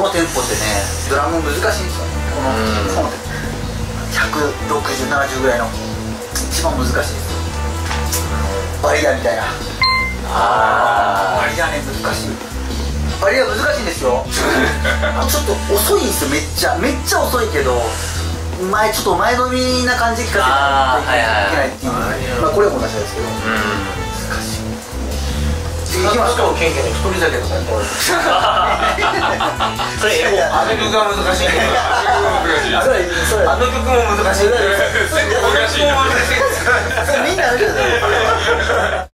のテンポってね、ドラム難しいんですよね。この160、70ぐらいの一番難しいんですよ。バリアみたいな。バリアね、難しい。バリア難しいんですよ。ちょっと遅いんですよ。めっちゃ遅いけど、ちょっと前のみな感じで聞かせないといけないっていう。まあこれも同じですけど、難しい。行きますか。ケンケンの一人酒とかやったらそれあの曲が難しい。あの曲も難しい。みんなあるけど